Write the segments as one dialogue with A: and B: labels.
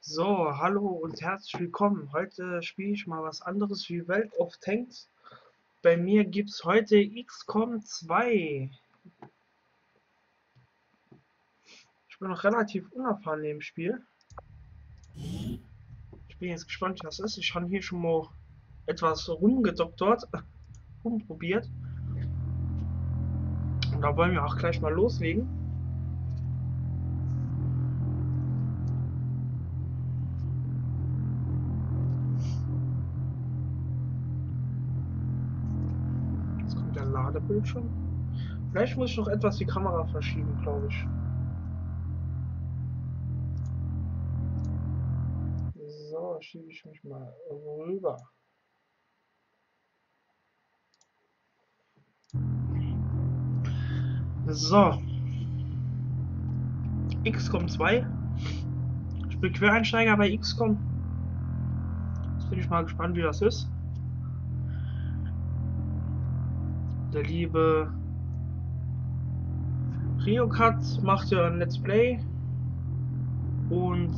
A: So, hallo und herzlich willkommen. Heute spiele ich mal was anderes wie World of Tanks. Bei mir gibt es heute XCOM 2. Ich bin noch relativ unerfahren in dem Spiel. Ich bin jetzt gespannt, was es ist. Ich habe hier schon mal etwas rumgedoktert, rumprobiert. Und da wollen wir auch gleich mal loslegen. Jetzt kommt der Ladebildschirm. Vielleicht muss ich noch etwas die Kamera verschieben, glaube ich. So, schiebe ich mich mal rüber. So. XCOM 2. Ich bin Quereinsteiger bei XCOM. Jetzt bin ich mal gespannt, wie das ist. Der liebe Riokat macht ja ein Let's Play. Und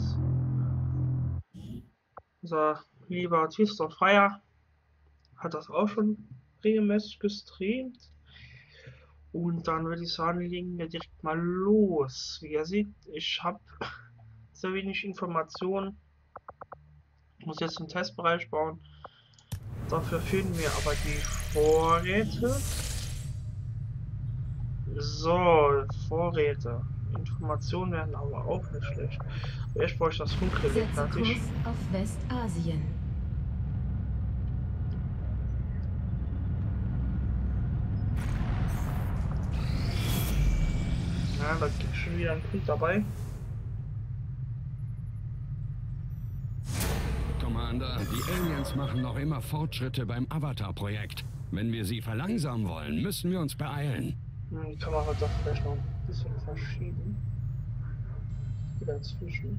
A: unser lieber Twist of Fire hat das auch schon regelmäßig gestreamt. Und dann würde ich sagen, legen wir direkt mal los. Wie ihr seht, ich habe sehr wenig Informationen. Ich muss jetzt einen Testbereich bauen. Dafür fehlen mir aber die Vorräte. So, Vorräte. Informationen werden aber auch nicht schlecht. Erst brauche ich das Funkrelais
B: Setze
A: fertig.
B: Kurs auf Westasien.
A: Ja, da gibt es schon wieder einen Punkt dabei.
C: Commander, die Aliens machen noch immer Fortschritte beim Avatar-Projekt. Wenn wir sie verlangsamen wollen, müssen wir uns beeilen.
A: Die Kamera darf vielleicht noch ein bisschen verschieben. Wieder dazwischen.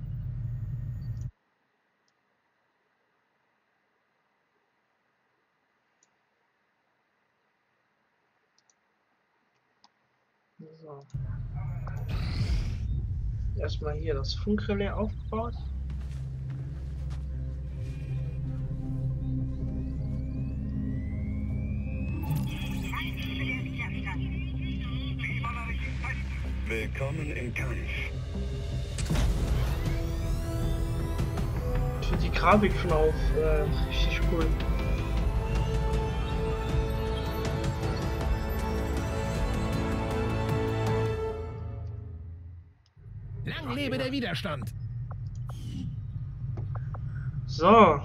A: So. Erstmal hier das Funkrelais aufgebaut.
C: Willkommen im Kampf.
A: Ich finde die Grafik schon auf richtig cool.
D: Lang lebe der Widerstand!
A: So.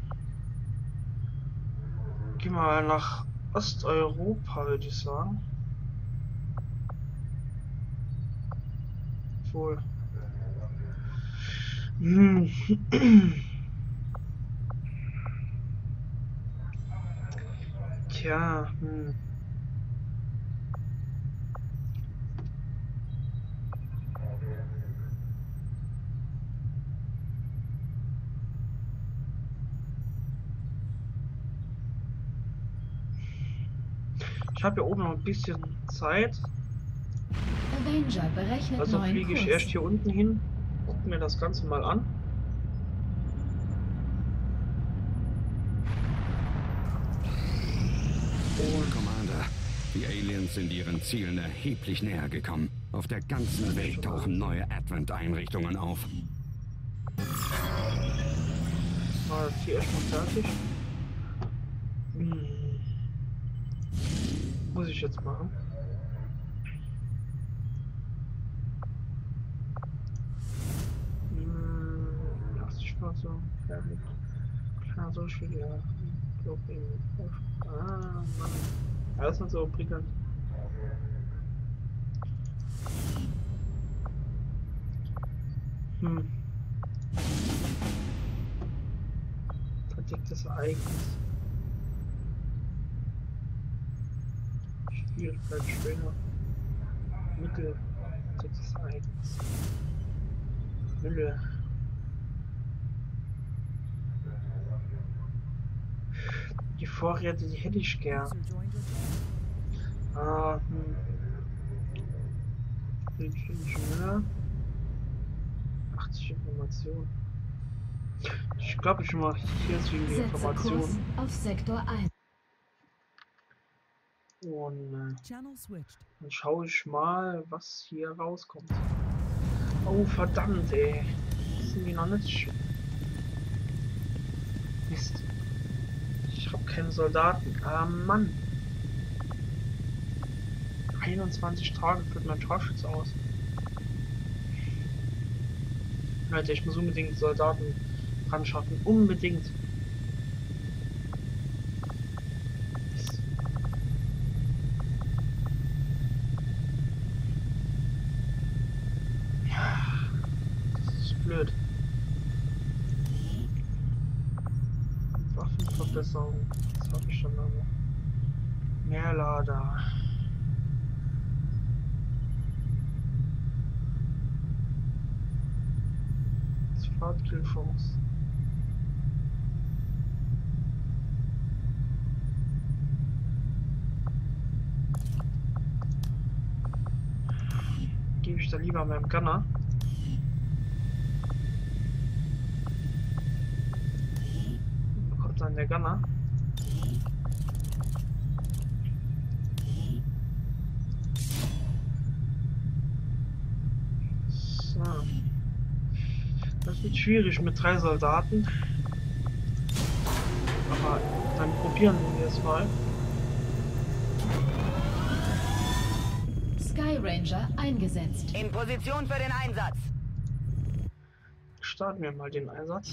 A: Gehen wir mal nach Osteuropa, würde ich sagen. Wohl. Tja, Ich habe hier oben noch ein bisschen Zeit.
B: Avenger berechnet
A: Also
B: neuen
A: fliege ich
B: Kurs.
A: erst hier unten hin, gucke mir das Ganze mal an. Und
C: Commander, die Aliens sind ihren Zielen erheblich näher gekommen. Auf der ganzen Welt tauchen neue Advent-Einrichtungen auf.
A: mal hier erstmal fertig. Muss ich jetzt machen. Lass ich mal so fertig. Klar, so schön, ja. Ah, Mann. Alles nicht so prickelnd. Verdecktes Ereignis. Schwierigkeit schwer. Mittel. Verdecktes Ereignis. Mülle. Die Vorräte, die hätte ich gern. Schneller. 80 Informationen. Ich glaube, ich mache hier jetzt wegen der
B: Setze Kurs
A: Information.
B: auf Sektor 1.
A: Und
E: Channel switched.
A: dann schaue ich mal, was hier rauskommt. Oh, verdammt, ey. Sind die noch nicht? Mist. Ich habe keine Soldaten. Ah, Mann. 21 Tage führt mein Scharfschütz aus. Leute, ich muss unbedingt Soldaten ran schaffen. Unbedingt. Mist. Das ist blöd. Waffenverbesserung. Das habe ich schon lange. Mehr Lader. Fahrtkillchance. Gebe ich da lieber meinem Gunner. Bekommt dann der Gunner. So. Das wird schwierig mit 3 Soldaten. Aber dann probieren wir es mal.
B: Sky Ranger eingesetzt.
F: In Position für den Einsatz.
A: Starten wir mal den Einsatz.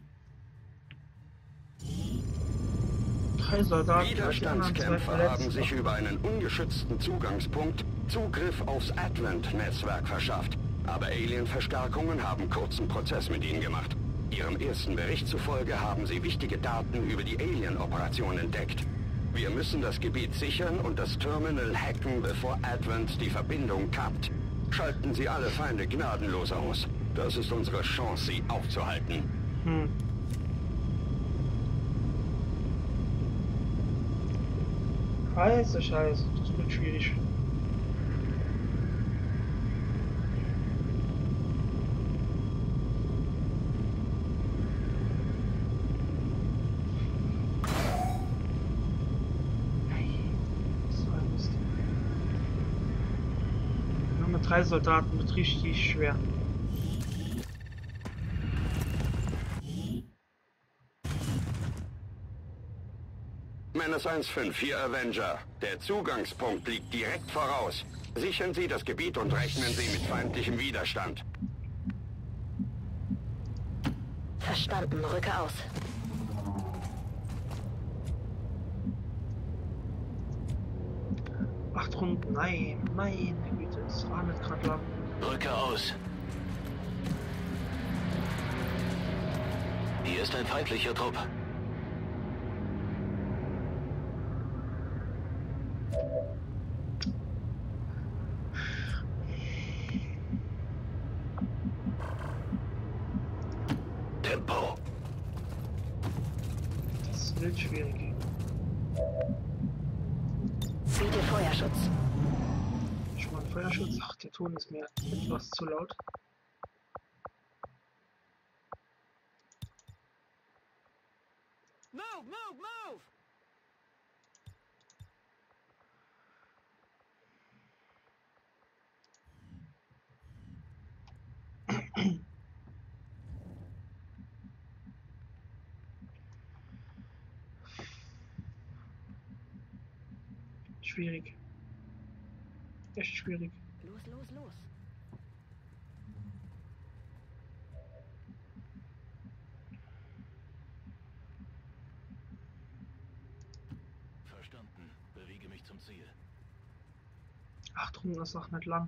A: 3 Soldaten.
C: Widerstandskämpfer haben sich über einen ungeschützten Zugangspunkt Zugriff aufs Advent-Netzwerk verschafft. Aber Alien-Verstärkungen haben kurzen Prozess mit ihnen gemacht. Ihrem ersten Bericht zufolge haben sie wichtige Daten über die Alien-Operation entdeckt. Wir müssen das Gebiet sichern und das Terminal hacken, bevor Advent die Verbindung kappt. Schalten Sie alle Feinde gnadenlos aus. Das ist unsere Chance, sie aufzuhalten.
A: Scheiße, das wird schwierig. Nur mit 3 Soldaten wird richtig schwer.
C: Menace 1-5, hier Avenger. Der Zugangspunkt liegt direkt voraus. Sichern Sie das Gebiet und rechnen Sie mit feindlichem Widerstand.
F: Verstanden, rücke aus.
A: Acht Runden, nein, meine Güte, das war nicht gerade lang.
G: Rücke aus. Hier ist ein feindlicher Trupp. Tempo.
A: Das wird schwierig.
F: Biete Feuerschutz.
A: Schon mal Feuerschutz. Ach, der Ton ist mir etwas zu laut.
F: Move, move, move!
A: Schwierig. Echt schwierig.
F: Los, los, los.
G: Verstanden. Bewege mich zum Ziel.
A: 8 Runden ist auch nicht lang.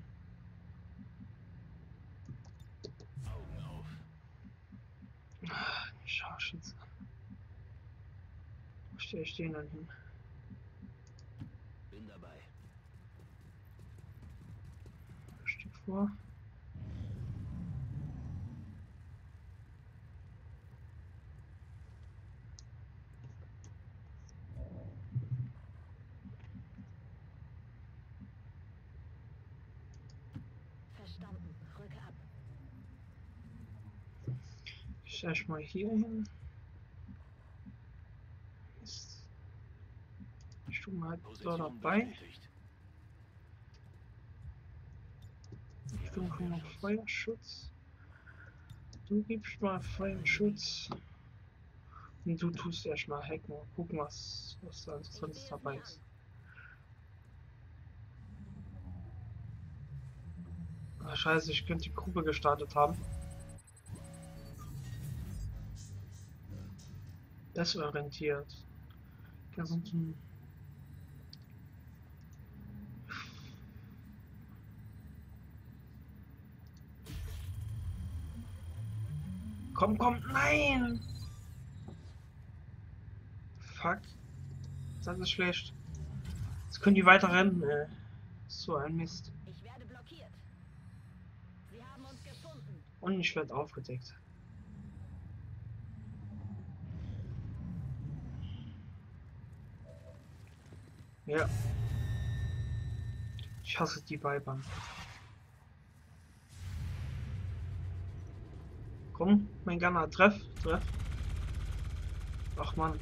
G: Augen auf.
A: Scharfschütze. Wo stelle ich den dann hin?
G: Bin dabei.
A: Stück vor.
F: Verstanden, rücke ab.
A: Ich erstmal hier hin. Mist. Ich tue mal da
G: Position
A: dabei.
G: bestätigt.
A: Ich tue schon mal Feuerschutz. Du gibst mal Feuerschutz. Und du tust erstmal hacken. Mal gucken, was da sonst dabei ist. Ah, scheiße, ich könnte die Gruppe gestartet haben. Desorientiert. Komm, komm, nein! Fuck. Das ist schlecht. Jetzt können die weiter rennen, ey. So ein Mist.
F: Ich werde blockiert. Sie haben uns gefunden.
A: Und ich werde aufgedeckt. Ja. Ich hasse die Weibern. Komm, mein Gunner, treff. Ach man.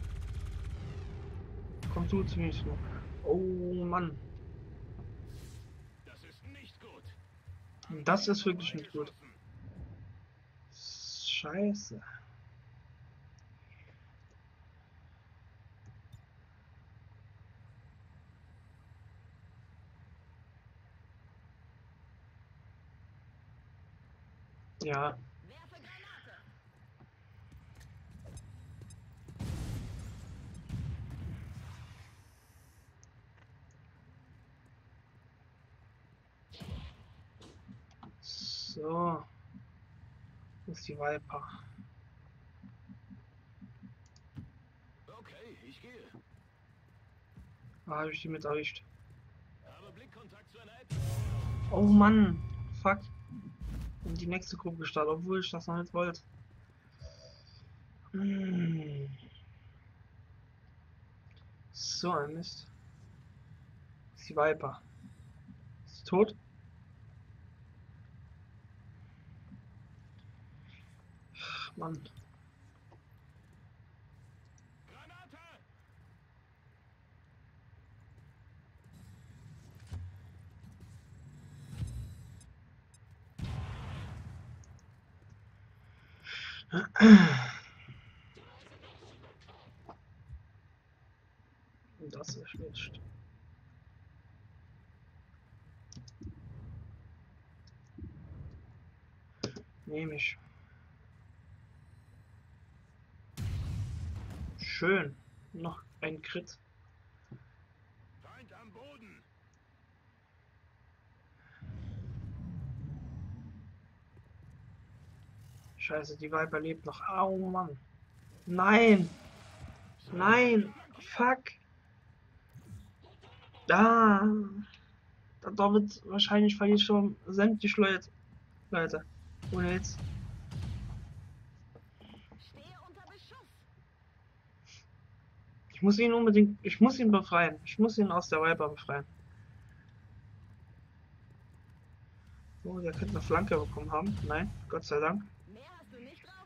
A: Komm du zu mir. Oh Mann.
G: Das ist nicht gut.
A: Das ist wirklich nicht gut. Scheiße. Ja.
F: Werfe Granate.
A: So. Wo ist die Viper?
G: Okay, ich gehe.
A: Da habe ich die mit erwischt.
G: Habe Blickkontakt zu einer App.
A: Oh Mann. Fuck. In die nächste Gruppe gestartet, obwohl ich das noch nicht wollte. So ein Mist. Ist die Viper. Ist sie tot? Ach, Mann.
G: Granate!
A: Das ist schlecht. Nehme ich. Schön. Noch ein Crit.
G: Feind am Boden.
A: Scheiße, die Viper lebt noch. Au Mann. Nein. Nein. Fuck. Da. Da wird wahrscheinlich verliere ich schon sämtliche Leute. Ohne jetzt.
F: Stehe unter Beschuss.
A: Ich muss ihn unbedingt. Ich muss ihn befreien. Ich muss ihn aus der Viper befreien. Oh, der könnte eine Flanke bekommen haben. Nein, Gott sei Dank.
F: Mehr hast du nicht drauf?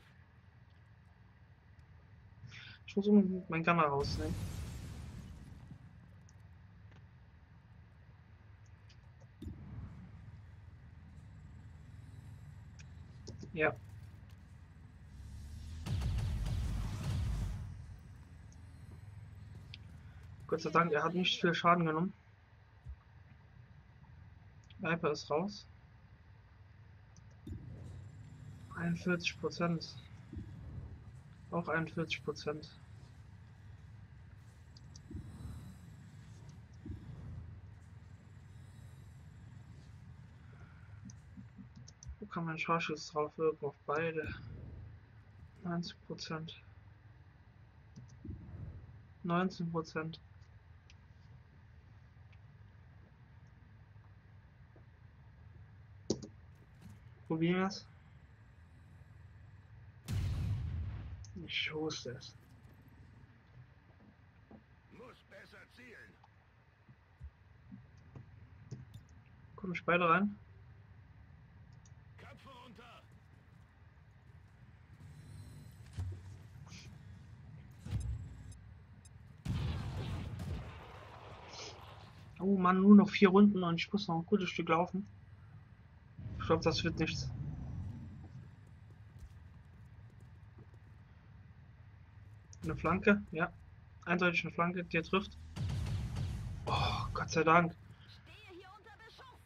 A: Ich muss unbedingt meinen Gunner rausnehmen. Ja. Gott sei Dank, er hat nicht viel Schaden genommen. Viper ist raus. 41%. Auch 41%. Wo kann mein Scharfschuss drauf wirken? Auf beide. 90%. 19%. Probieren wir es. Ich wusste es.
G: Muss besser zielen.
A: Komm ich beide rein?
G: Köpfe runter.
A: Oh Mann, nur noch 4 Runden und ich muss noch ein gutes Stück laufen. Ich glaube, das wird nichts. Eine Flanke, ja. Eindeutig eine Flanke, die trifft. Oh, Gott sei Dank.
F: Stehe hier unter Beschuss.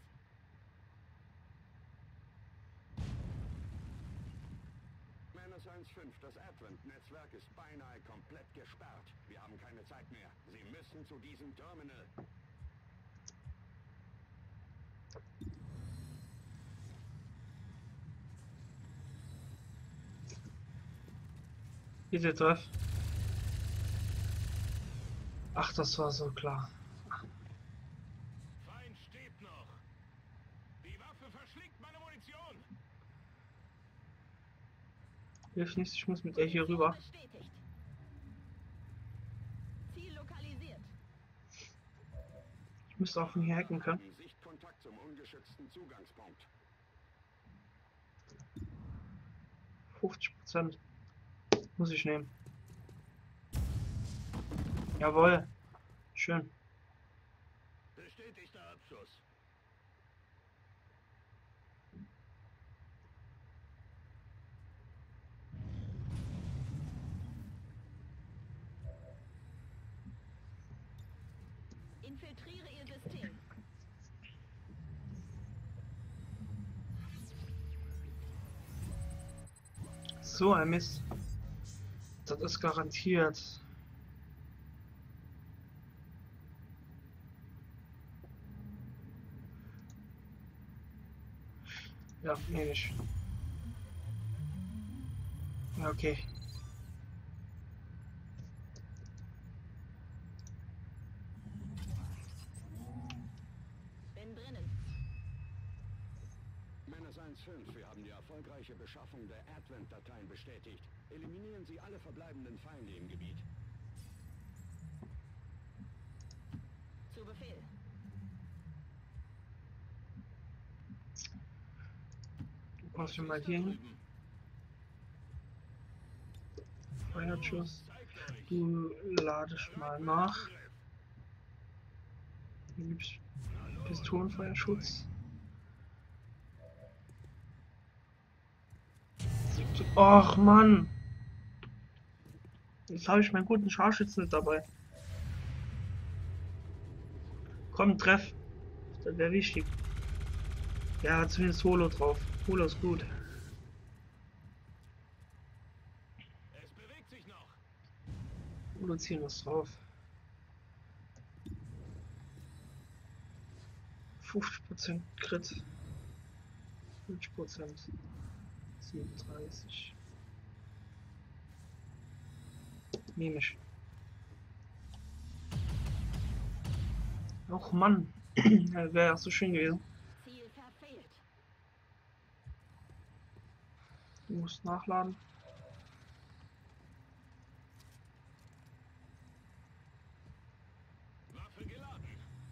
C: Menace 1-5, das Advent-Netzwerk ist beinahe komplett gesperrt. Wir haben keine Zeit mehr. Sie müssen zu diesem Terminal.
A: Bitte treff. Ach, das war so klar.
G: Feind steht noch. Die Waffe verschlingt meine Munition.
A: Hilft nichts, ich muss mit der hier rüber.
F: Bestätigt. Ziel lokalisiert.
A: Ich müsste auch von hier hacken können.
C: Haben Sichtkontakt zum ungeschützten Zugangspunkt.
A: 50%. Muss ich nehmen. Jawohl. Schön.
G: Bestätigter Abschuss.
F: Infiltriere ihr System.
A: So ein Mist. Das ist garantiert. Ja, nee, nicht. Ja, okay.
F: Bin drinnen.
C: Menace 1-5, wir haben die erfolgreiche Beschaffung der Advent-Dateien bestätigt. Eliminieren Sie alle verbleibenden Feinde im Gebiet.
F: Zu Befehl.
A: Du kommst schon mal hier hin. Feuerschuss. Du ladest mal nach. Hier gibt's Pistolenfeuerschutz. Och Mann! Jetzt habe ich meinen guten Scharfschützen nicht dabei. Komm, treff. Das wäre wichtig. Ja, zumindest Holo drauf. Holo ist gut.
G: Es bewegt sich noch.
A: Holo ziehen was drauf. 50% Crit. 50%. 37. Nehme ich. Och Mann. Wäre ja so schön gewesen.
F: Ziel verfehlt.
A: Du musst nachladen.
G: Waffe geladen.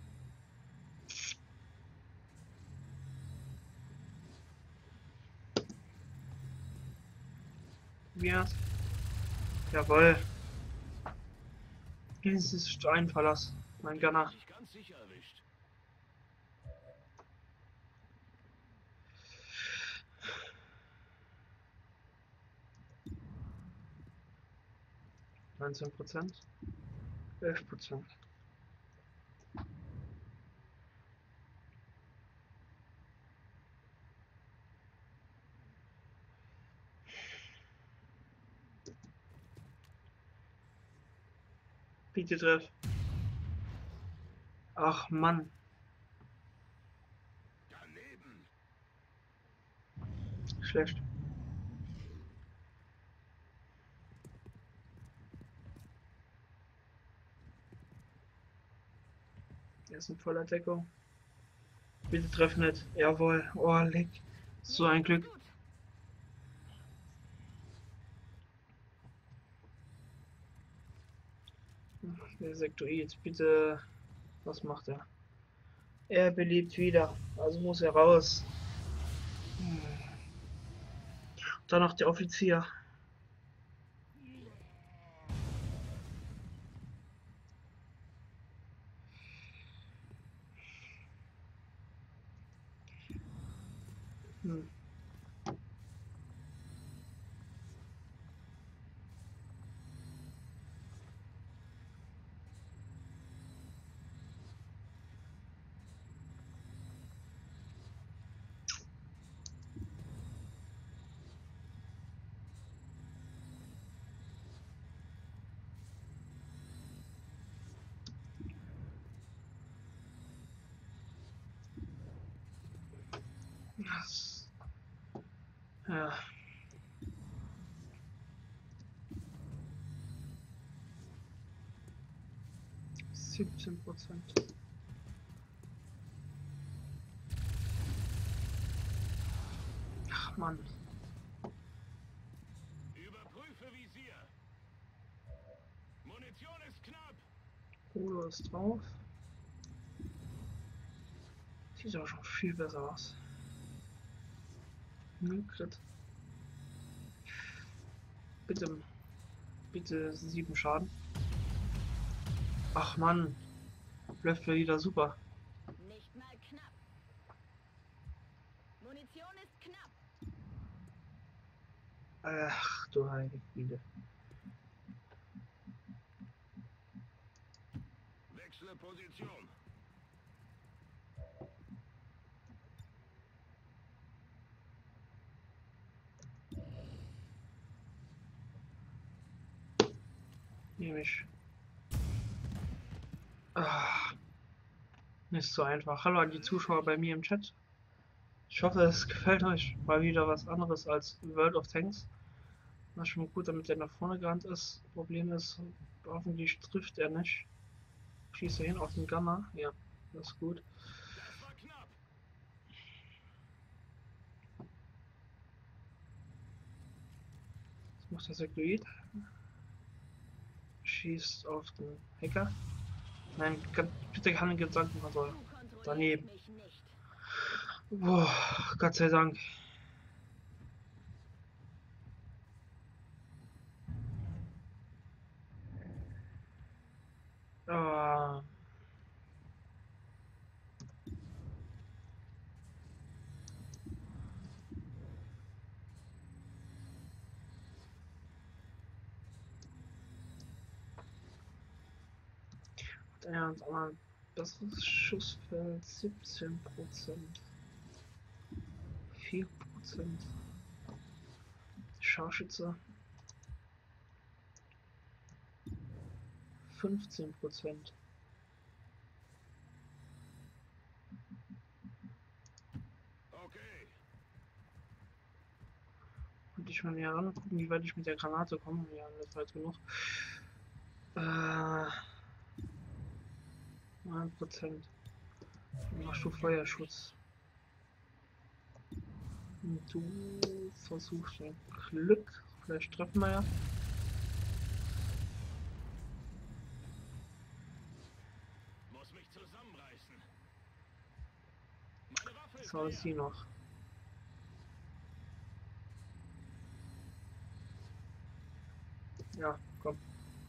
A: Probier's. Jawohl. Dieses Steinverlass. Mein Gunner.
G: Sich ganz sicher erwischt.
A: %, 11%. Bitte treff. Ach Mann.
G: Daneben.
A: Schlecht. Er ist in voller Deckung. Bitte treff nicht. Jawohl. Oh, leck. So ein Glück.
F: Gut.
A: Der Sektoid, bitte. Was macht er? Er belebt wieder. Also muss er raus. Dann noch der Offizier. Hm. Das, ja. %. Ach Mann.
G: Überprüfe Visier. Munition ist knapp.
A: Polo ist drauf. Sieht aber schon viel besser aus. Crit. Bitte, bitte 7 Schaden. Ach Mann. Läuft wieder super.
F: Nicht mal knapp. Munition ist knapp.
A: Ach du heilige Güte.
G: Wechsle Position.
A: Nehme ich. Ah, nicht so einfach. Hallo an die Zuschauer bei mir im Chat. Ich hoffe, es gefällt euch. Mal wieder was anderes als World of Tanks. War schon gut, damit er nach vorne gerannt ist. Problem ist, hoffentlich trifft er nicht. Schießt er hin auf den Gamma. Ja, das ist gut.
G: Das war knapp.
A: Was macht der Sektoid? Schießt auf den Hacker. Nein, bitte keine Gedankenkontrolle.
F: Du kontrollierst
A: Daneben.
F: mich nicht.
A: Boah, Gott sei Dank. Ah. Ja, und aber besseres Schussfeld 17%. 4%. Scharfschütze 15%.
G: Okay.
A: Und ich mal näher ran gucken, wie weit ich mit der Granate komme. Ja, das ist weit genug. 9%. Dann machst du Feuerschutz. Und du versuchst ein Glück. Vielleicht treffen wir ja.
G: Muss mich zusammenreißen. Meine Waffe ist
A: So ist sie
G: leer.
A: noch. Ja, komm.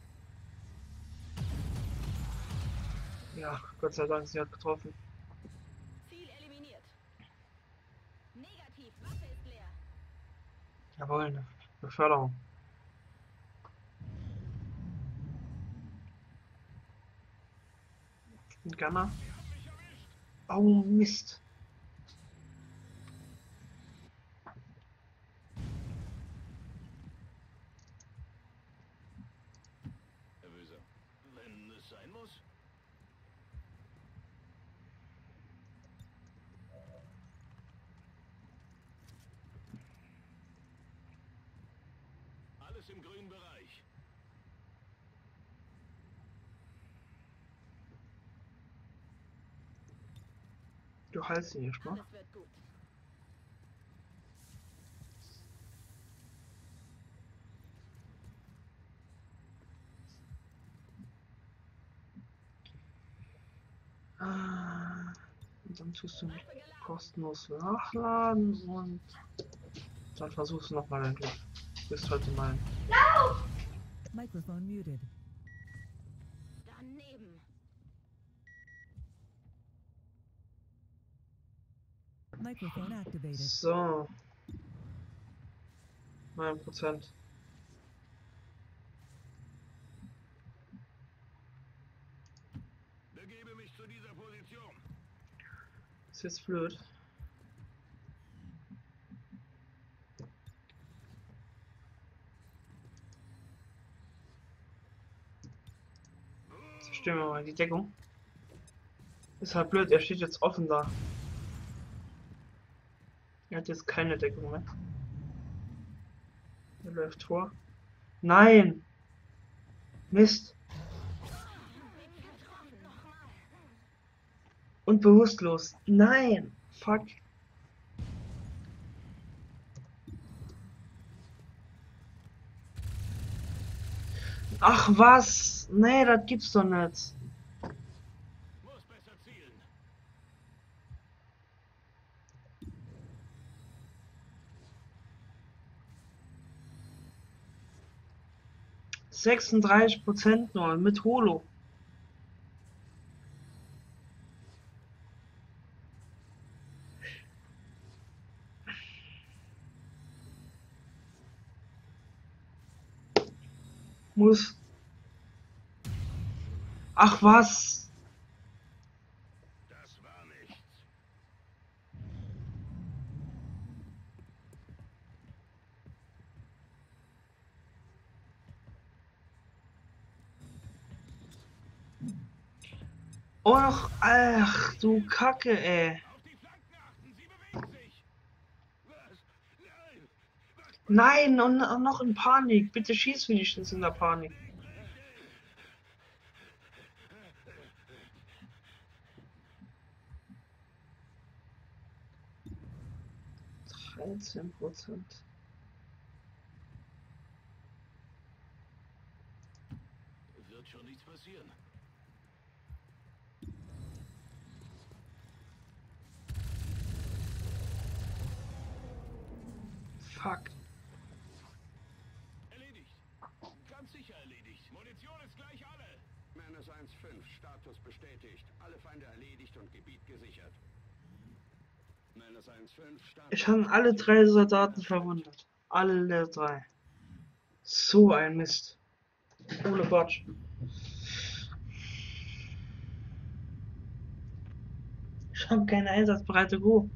A: Ja, Gott sei Dank, sie hat getroffen.
F: Ziel eliminiert. Negativ, Waffe ist leer.
A: Jawohl, eine Beförderung. Ein Gunner. Oh Mist.
G: Nervöser. Wenn es sein muss. Alles im grünen Bereich.
A: Du heilst ihn nicht, ne?
F: Alles wird gut.
A: Und dann tust du mich kostenlos nachladen und dann versuchst du nochmal dein Glück. Bist heute mal.
E: Microphone muted.
F: Daneben.
A: 1
E: Microphone activated.
A: So. 9%.
G: Begebe mich zu dieser Position.
A: Ist jetzt blöd. Zerstören wir mal die Deckung. Ist halt blöd, er steht jetzt offen da. Er hat jetzt keine Deckung mehr. Er läuft vor. Nein! Mist! Und bewusstlos. Nein! Fuck! Ach was! Nee, das gibt's doch nicht.
G: Muss besser zielen.
A: %36 nur mit Holo. Muss. Ach was!
G: Das war nichts.
A: Och, ach du Kacke, ey.
G: Auf die Flanken achten, sie bewegt sich. Was? Nein.
A: Nein, und noch in Panik. Bitte schieß wenigstens in der Panik. %.
G: Wird schon nichts passieren.
A: Fuck.
G: Erledigt. Ganz sicher erledigt. Munition ist gleich alle.
C: Menace 1-5, Status bestätigt. Alle Feinde erledigt und Gebiet gesichert. Menace 1-5, Status...
A: Ich habe alle 3 Soldaten verwundet. Alle 3. So ein Mist. Ohne Quatsch. Ich habe keine einsatzbereite Go.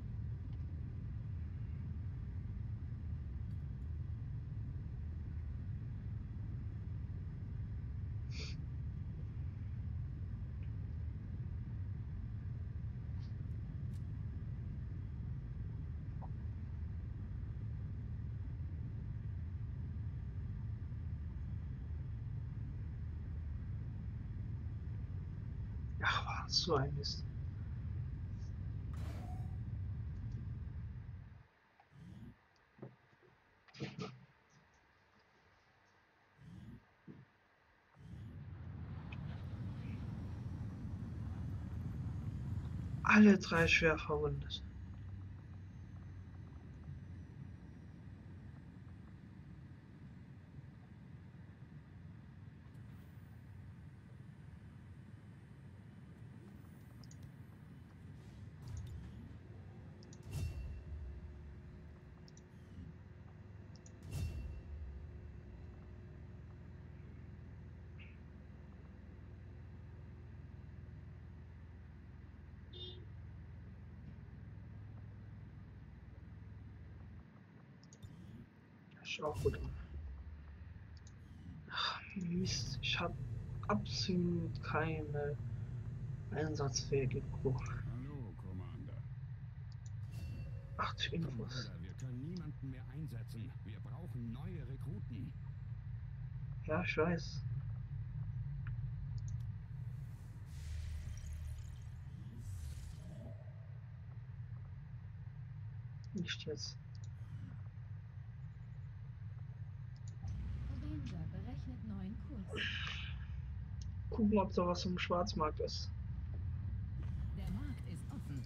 A: Ach, war so ein Mist. Alle 3 schwer verwundet. Ist auch gut. Ach, Mist, ich habe absolut keine einsatzfähige Crew.
G: Hallo, Commander.
A: 8 Infos.
D: Commander, wir können niemanden mehr einsetzen. Wir brauchen neue Rekruten.
A: Ja, ich weiß. Nicht jetzt.
B: Ranger berechnet neuen Kurs.
A: Gucken, ob da was im Schwarzmarkt ist.
F: Der Markt ist offen.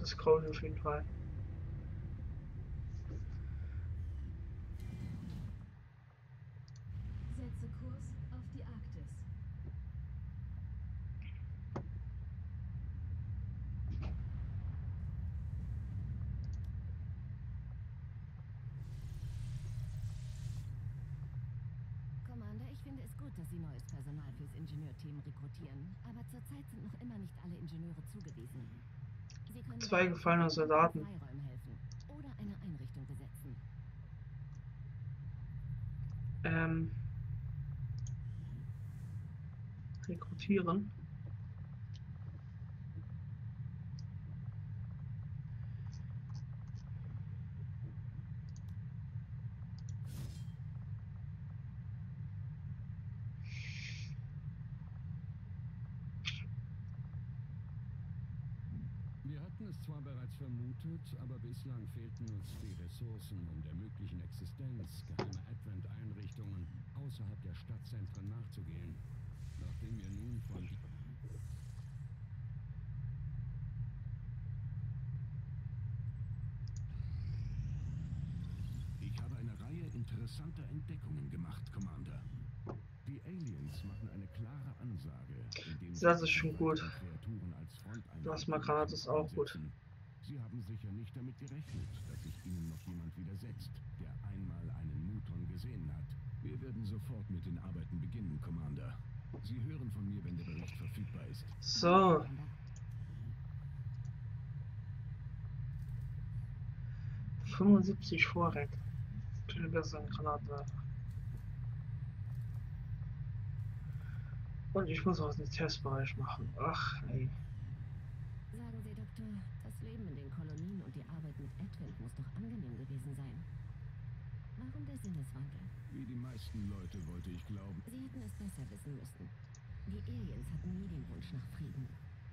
A: Das graut auf jeden Fall.
B: Setze Kurs auf die Arktis.
F: Commander, ich finde es gut, dass Sie neues Personal fürs Ingenieurteam rekrutieren. Aber zurzeit sind noch immer nicht alle Ingenieure zugewiesen. Sie können
A: Zwei gefallene Soldaten.
F: Freiräumen helfen oder eine Einrichtung besetzen.
A: Rekrutieren.
D: Wir hatten es zwar bereits vermutet, aber bislang fehlten uns die Ressourcen, um der möglichen Existenz geheimer Advent-Einrichtungen außerhalb der Stadtzentren nachzugehen. Nachdem wir nun von...
G: Ich habe eine Reihe interessanter Entdeckungen gemacht, Commander. Die Aliens machen eine klare Ansage, indem sie
A: Das ist schon gut.
G: Kreaturen als
A: Plasma-Granate ist auch gut.
G: einsetzen. Sie haben sicher nicht damit gerechnet, dass sich ihnen noch jemand widersetzt, der einmal einen Muton gesehen hat. Wir werden sofort mit den Arbeiten beginnen, Commander. Sie hören von mir, wenn der Bericht verfügbar ist.
A: So. 75 Vorräte. Viel besser ein Granatwerfer. Und ich muss auch den Testbereich machen. Ach, ey.
F: Sagen Sie, Doktor, das Leben in den Kolonien und die Arbeit mit Advent muss doch angenehm gewesen sein. Warum der Sinneswandel?
G: Wie die meisten Leute wollte ich glauben.
F: Sie hätten es besser wissen müssen. Die Aliens hatten nie den Wunsch nach Frieden.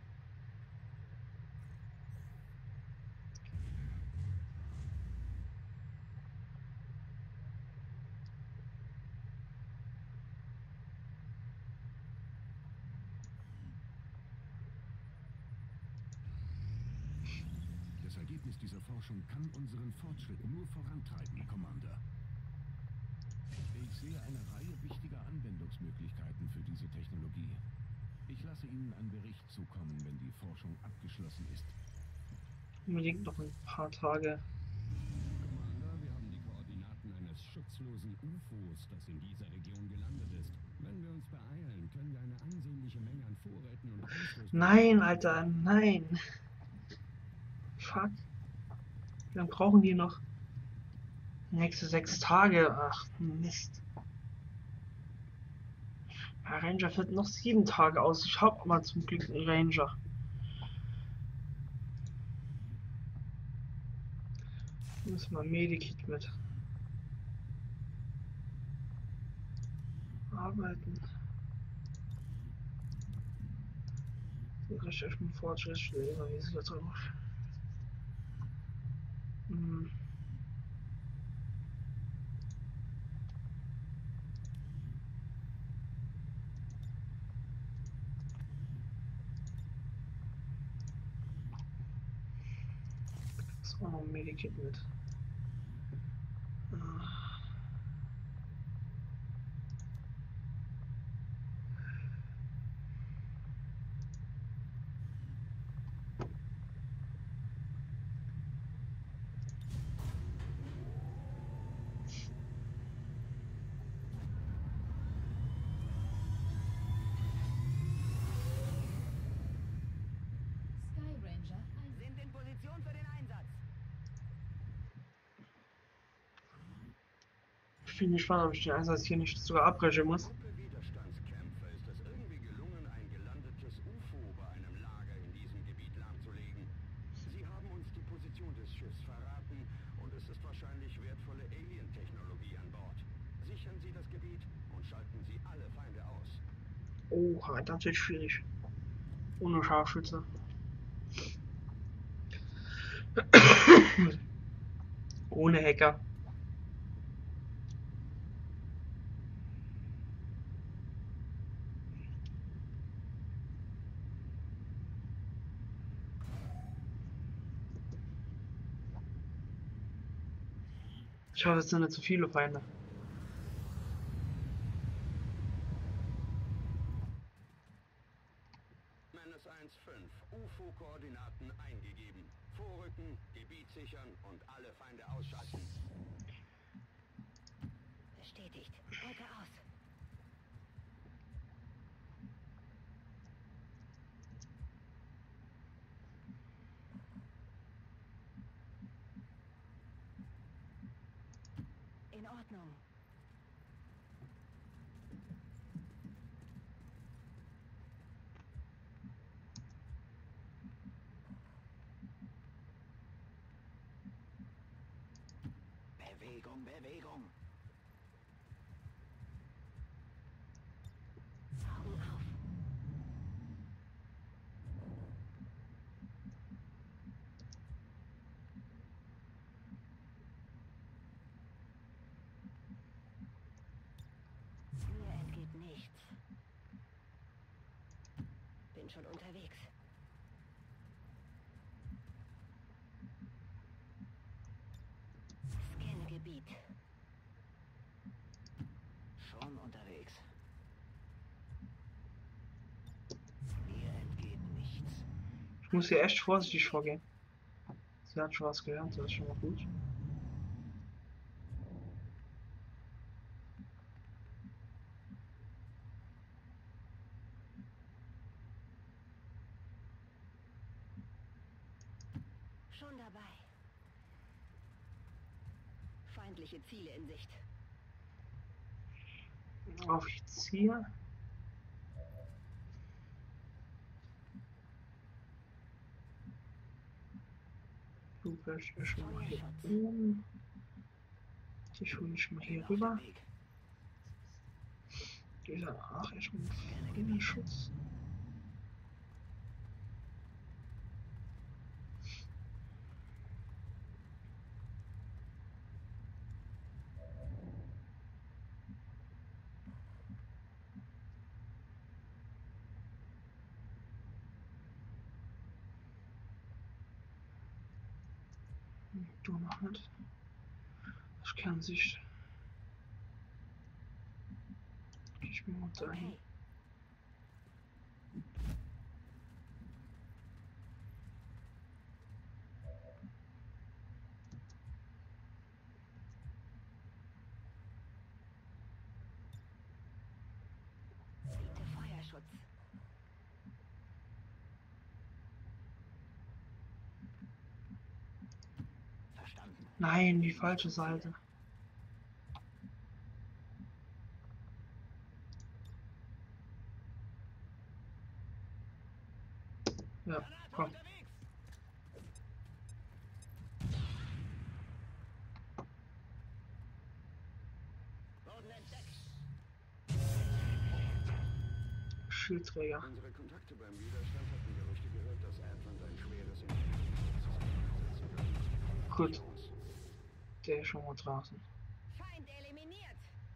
G: Das Ergebnis dieser Forschung kann unseren Fortschritt nur vorantreiben, Commander. Ich sehe eine Reihe wichtiger Anwendungsmöglichkeiten für diese Technologie. Ich lasse Ihnen einen Bericht zukommen, wenn die Forschung abgeschlossen ist.
A: Unbedingt noch ein paar Tage.
D: Commander, wir haben die Koordinaten eines schutzlosen UFOs, das in dieser Region gelandet ist. Wenn wir uns beeilen, können wir eine ansehnliche Menge an Vorräten und Ausrüstung...
A: Nein, Alter, nein. Fuck. Wie lange brauchen die noch? Nächste 6 Tage. Ach, Mist. Der Ranger fährt noch 7 Tage aus. Ich hab aber zum Glück einen Ranger. Muss mal Medikit mit. Arbeiten. So richtig auf dem Fortschritt stehen. Wie sieht das aus? Das war noch ein Medikit mit.
B: Sky Ranger
F: Sind in Position für den Einsatz.
A: Ich bin gespannt, ob ich den Einsatz hier nicht sogar abbrechen muss.
C: Gruppe Widerstandskämpfer ist es irgendwie gelungen, ein gelandetes UFO bei einem Lager in diesem Gebiet lahmzulegen. Sie haben uns die Position des Schiffs verraten und es ist wahrscheinlich wertvolle Alien-Technologie an Bord. Sichern Sie das Gebiet und schalten Sie alle Feinde aus.
A: Oha, das wird schwierig. Ohne Scharfschütze. Ohne Hacker. Ich hoffe, es sind nicht zu viele Feinde.
C: Menace 1-5, UFO-Koordinaten eingegeben. Vorrücken, Gebiet sichern und alle Feinde ausschalten.
F: Bestätigt. Wolke aus. In Ordnung.
G: Bewegung, Bewegung.
F: Augen auf. Mir entgeht nichts. Bin schon unterwegs. Scanne Gebiet.
G: Schon unterwegs. Mir entgeht nichts.
A: Ich muss hier echt vorsichtig vorgehen. Sie hat schon was gelernt, das ist schon mal gut.
F: Schon dabei. Feindliche Ziele in Sicht.
A: Offizier. Du bleibst ja schon mal hier oben. Ich hole mich mal hier
G: Bin auf dem
A: rüber.
G: Weg.
A: Dieser ach, erstmal Innenschutz. Du noch nicht. Das kann sich. Ich bin mal dahin.
F: Okay. Biete Feuerschutz.
G: Verstanden.
A: Nein, die falsche Seite. Ja, komm.
G: Boden entdeckt.
A: Schildträger.
C: Unsere Kontakte beim Widerstand hatten Gerüchte gehört, dass Advent ein schweres Ingenieurssystem einsetzen wird.
A: Gut. Der ist schon mal draußen.
F: Feind eliminiert.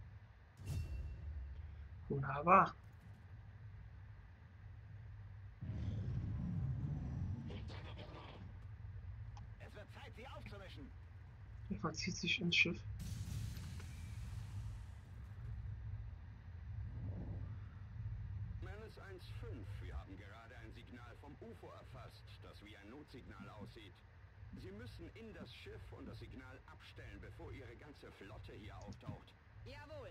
A: Wunderbar.
G: Es wird Zeit, sie aufzumischen.
A: Er verzieht sich ins Schiff.
C: Menace 1-5, wir haben gerade ein Signal vom UFO erfasst, das wie ein Notsignal aussieht. Sie müssen in das Schiff und das Signal abstellen, bevor Ihre ganze Flotte hier auftaucht.
F: Jawohl.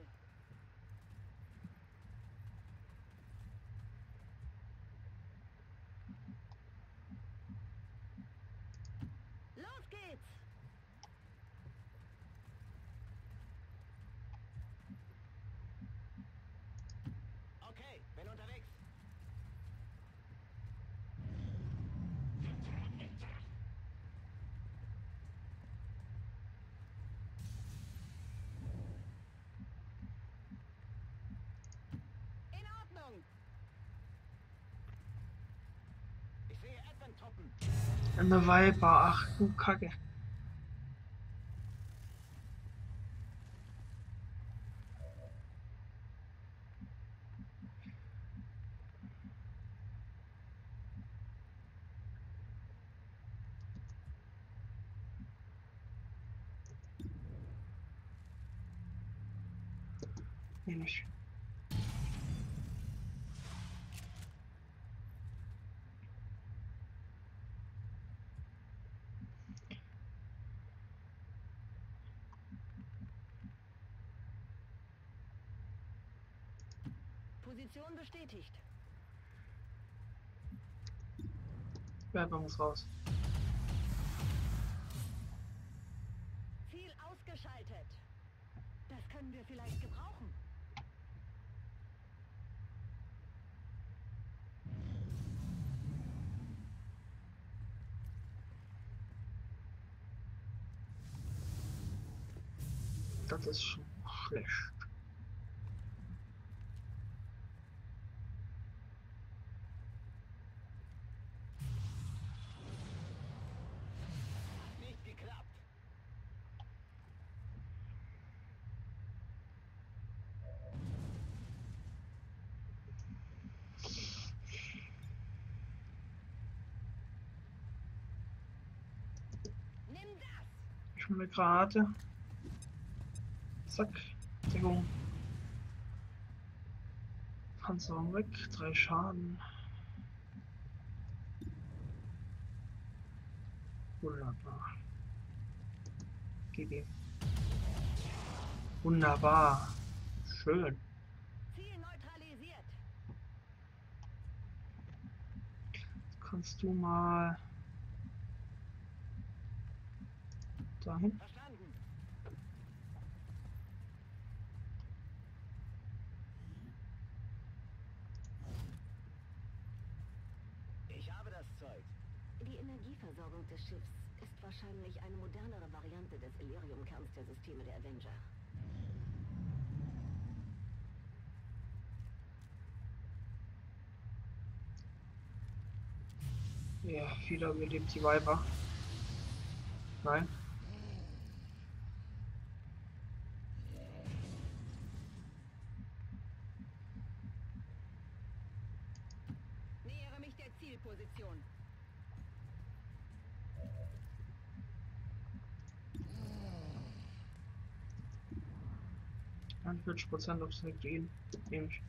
F: Los geht's.
G: Okay, bin unterwegs.
F: In Ordnung.
G: Ich sehe Advent-Truppen.
A: Eine Viper. Ach du Kacke. Nehme ich.
F: Position bestätigt.
A: Werbung muss raus.
F: Ziel ausgeschaltet. Das können wir vielleicht gebrauchen.
A: Das ist schon schlecht.
C: Nicht geklappt.
F: Nimm das!
A: Ich hole gerade. Zack. Deckung. Panzerung weg. 3 Schaden. Wunderbar. Gib ihm. Wunderbar. Schön.
F: Ziel neutralisiert.
A: Kannst du mal dahin?
C: Verstanden. Ich habe das Zeug.
F: Die Energieversorgung des Schiffs ist wahrscheinlich eine modernere Variante des Elerium-Kerns der Systeme der Avenger.
A: Ja, wieder überlebt die Viper. Nein.
F: Nähere mich der Zielposition.
A: 41% aufs gehen. Nehme ich.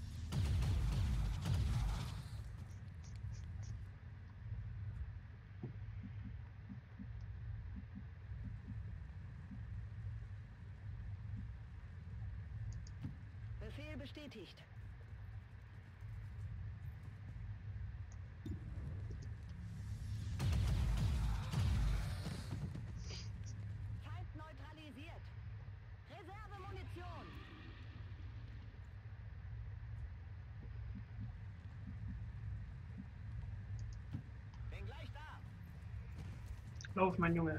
F: Befehl bestätigt. Feind neutralisiert. Reservemunition.
C: Bin gleich da.
A: Lauf, mein Junge.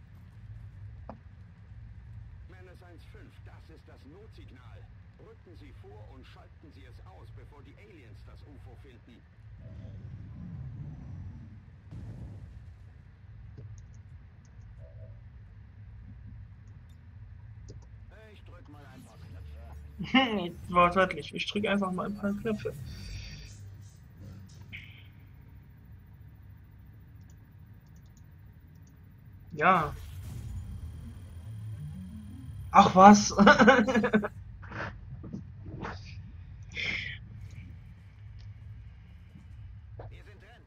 C: Menace 1-5, das ist das Notsignal. Rücken Sie vor und schalten Sie es aus, bevor die Aliens das UFO finden. Ich drück mal ein paar Knöpfe.
A: Wortwörtlich. Ich drücke einfach mal ein paar Knöpfe. Ja. Ach was.
C: Wir sind drin.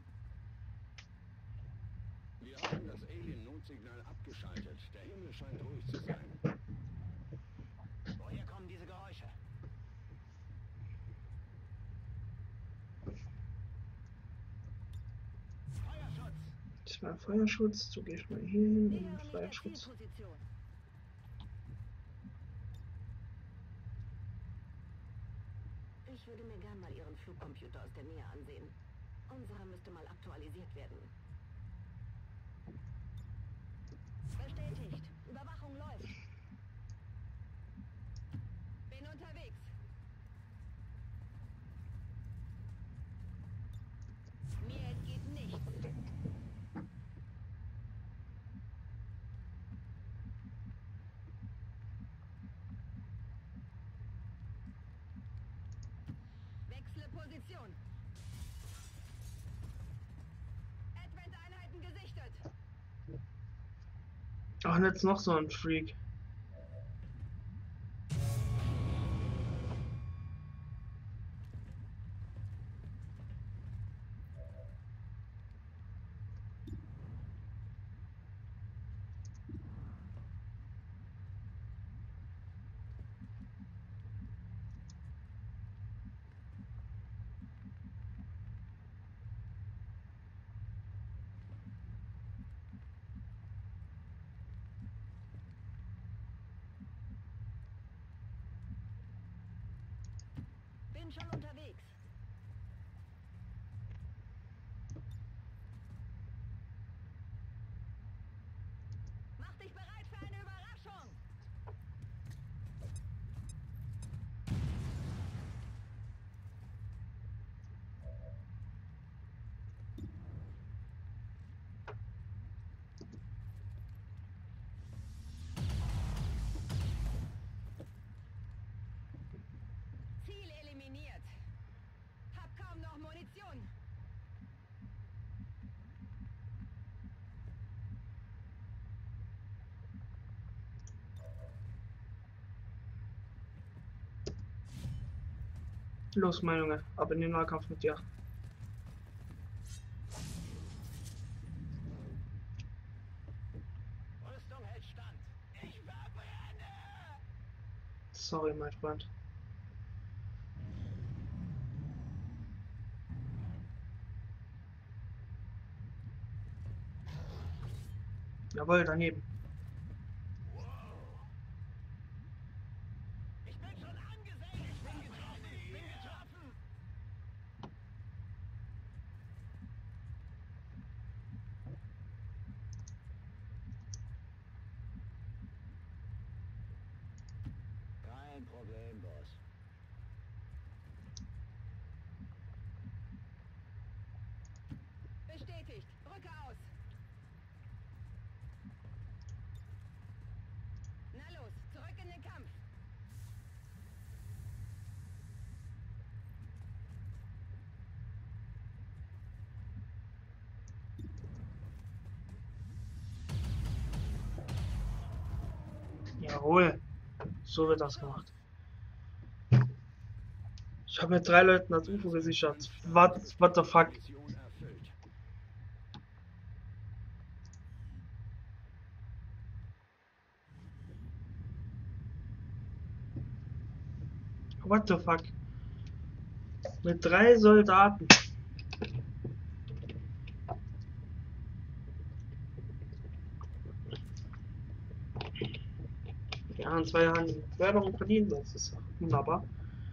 C: Wir haben das Alien-Notsignal abgeschaltet. Der Himmel scheint ruhig zu sein. Woher kommen diese Geräusche? Feuerschutz!
A: Das war Feuerschutz. So gehe ich mal hier hin
F: Nähere
A: und
F: mich der
A: Feuerschutz.
F: Zielposition. Ich würde mir gern mal Ihren Flugcomputer aus der Nähe ansehen. Unserer müsste mal aktualisiert werden. Bestätigt. Überwachung läuft. Bin unterwegs. Mir entgeht nichts. Wechsle Position. Advent-Einheiten gesichtet.
A: Ach, und jetzt noch so ein Freak. Los, mein Junge, ab in den Nahkampf mit dir.
C: Rüstung hält stand. Ich verbrenne!
A: Sorry, mein Freund. Jawohl, daneben.
C: Ich bin schon angesenkt! Ich bin getroffen! Ich bin getroffen! Kein Problem, Boss.
F: Bestätigt. Rücke aus. Na los, zurück in den Kampf.
A: Jawohl. So wird das gemacht. Ich habe mit 3 Leuten das UFO gesichert. What the fuck?
C: Mission erfüllt.
A: What the fuck? Mit 3 Soldaten. Ja, in 2 Jahren die Förderung verdient. Das ist wunderbar.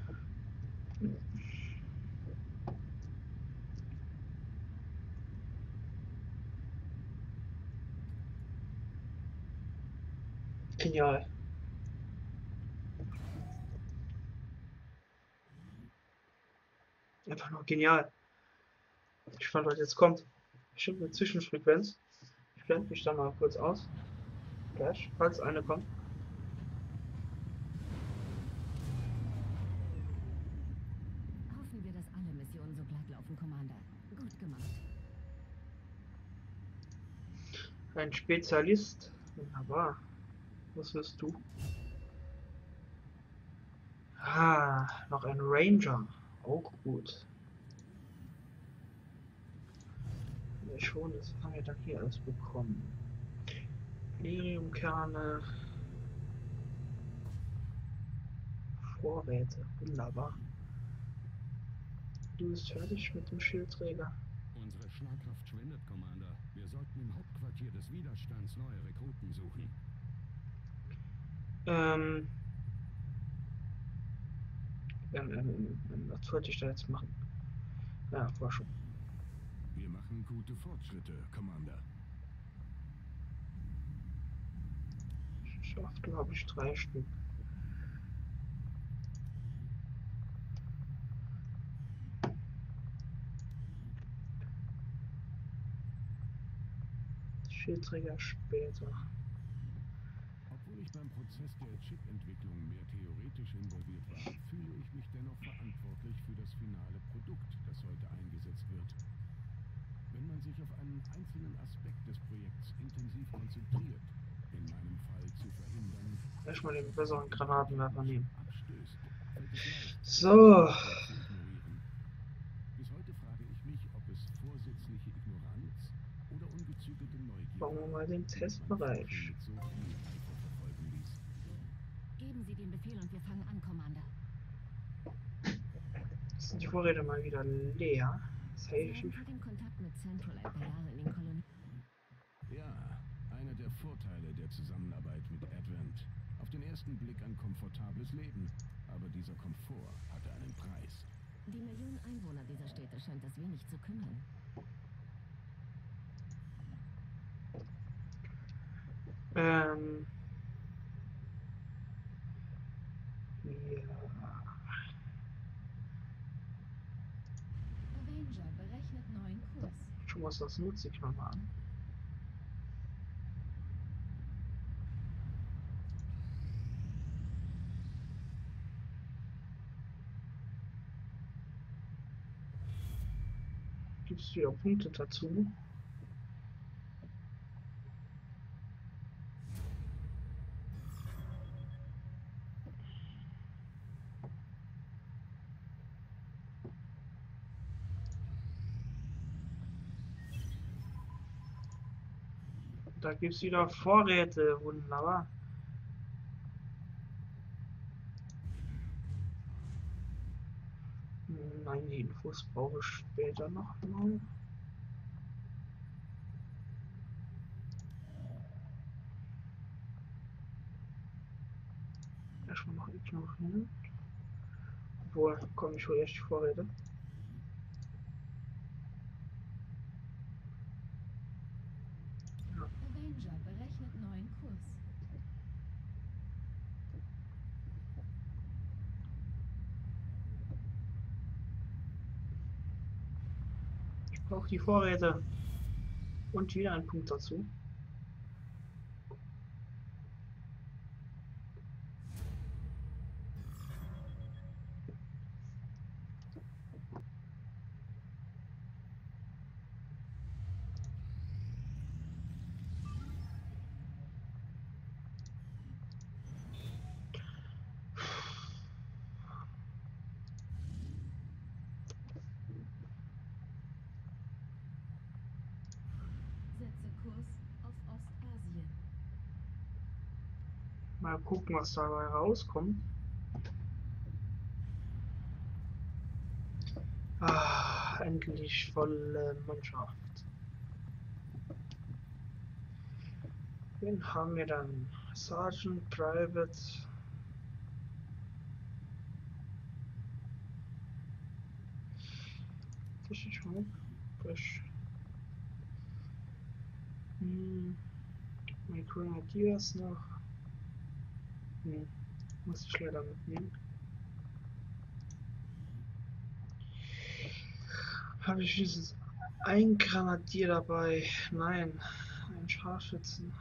A: Genial. Einfach nur genial. Ich fand, was jetzt kommt. Bestimmt eine Zwischenfrequenz. Ich blende mich dann mal kurz aus. Gleich, falls eine kommt.
F: Hoffen wir, dass alle Missionen so glatt laufen, Commander. Gut gemacht.
A: Ein Spezialist. Wunderbar. Was wirst du? Ah, noch ein Ranger. Auch gut. Ja, schon, das haben wir dann hier alles bekommen. Lyriumkerne. Vorräte. Wunderbar. Du bist fertig mit dem Schildträger.
D: Unsere Schlagkraft schwindet, Commander. Wir sollten im Hauptquartier des Widerstands neue Rekruten suchen.
A: Was wollte ich da jetzt machen? Ja, Forschung.
G: Wir machen gute Fortschritte, Commander.
A: Schafft, glaube ich, 3 Stück. Schildträger später.
G: Obwohl ich beim Prozess der Chip-Entwicklung mehr theoretisch involviert war, fühle ich mich dennoch verantwortlich für das finale Produkt, das heute eingesetzt wird. Wenn man sich auf einen einzelnen Aspekt des Projekts intensiv konzentriert, in meinem Fall zu verhindern,
A: Erstmal den besseren Granatenwerfer nehmen.
G: abstößt, fällt es leicht,
A: So.
G: zu ignorieren. Bis heute frage ich mich, ob es vorsätzliche Ignoranz oder ungezügelte Neugier
A: Bauen wir mal den Testbereich.
G: mit so viel Eifer verfolgen ließ.
F: Geben Sie den Befehl und wir fangen an, Commander.
A: Jetzt sind die Vorräte mal wieder leer. Das
F: Sie
A: heißt,
F: haben vor dem Kontakt mit Central ein paar Jahre in den Kolonien.
G: Ja, einer der Vorteile der Zusammenarbeit mit Advent. Auf den ersten Blick ein komfortables Leben, aber dieser Komfort hatte einen Preis.
F: Die Millionen Einwohner dieser Städte scheint das wenig zu kümmern.
A: ja.
B: Avenger berechnet neuen Kurs.
A: Schon was, das nutze ich mal an. Gibst du ja Punkte dazu. Da gibt es wieder Vorräte. Wunderbar. Nein, die Infos brauche ich später noch mal. Erstmal noch ignorieren. Obwohl, komm, ich hole erst die Vorräte.
B: Avenger berechnet neuen Kurs.
A: Ich brauche die Vorräte. Und wieder ein Punkt dazu.
B: Setze Kurs auf Ostasien.
A: Mal gucken, was dabei rauskommt. Ah, endlich volle Mannschaft. Wen haben wir dann? Sergeant, Private. Das ist schon frisch. Mein Grenadiers noch. Muss ich leider mitnehmen. Habe ich dieses ein Grenadier dabei? Nein, ein Scharfschützen.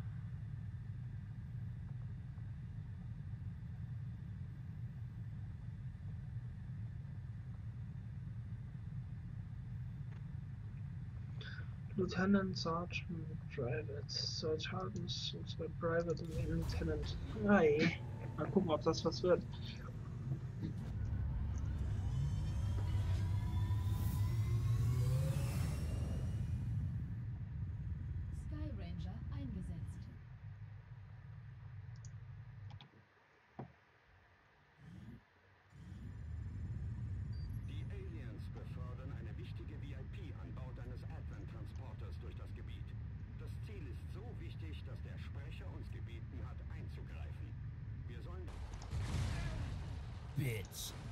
A: Lieutenant, Sergeant, Private. Sergeant und zwei Private und ein Lieutenant. Hey. Mal gucken, ob das was wird.
B: Sky Ranger eingesetzt.
C: Die Aliens befördern eine wichtige VIP an Bord eines Advent-Transporters durch das Gebiet. Das Ziel ist so wichtig, dass der Sprecher uns gebeten hat, einzugreifen. Wir sollen...
E: Bitch.